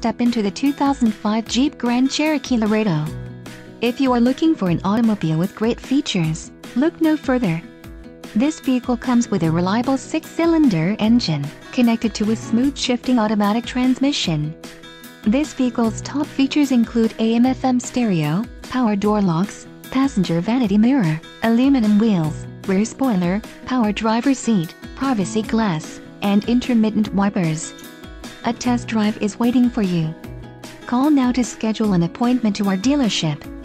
step into the 2005 Jeep Grand Cherokee Laredo. If you are looking for an automobile with great features, look no further. This vehicle comes with a reliable 6-cylinder engine, connected to a smooth shifting automatic transmission. This vehicle's top features include AM/FM stereo, power door locks, passenger vanity mirror, aluminum wheels, rear spoiler, power driver's seat, privacy glass, and intermittent wipers. A test drive is waiting for you. Call now to schedule an appointment to our dealership.